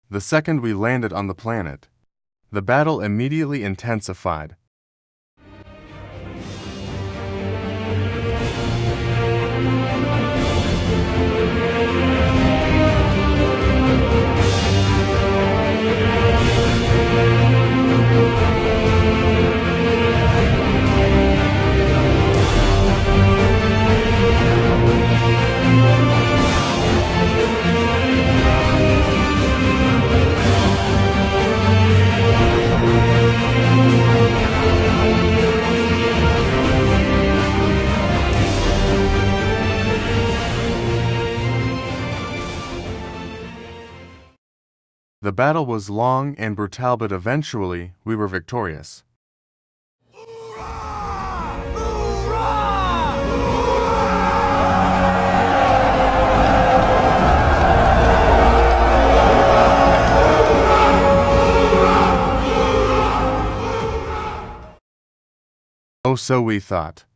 the second we landed on the planet. The battle immediately intensified. The battle was long and brutal, but eventually we were victorious. Oh, so we thought.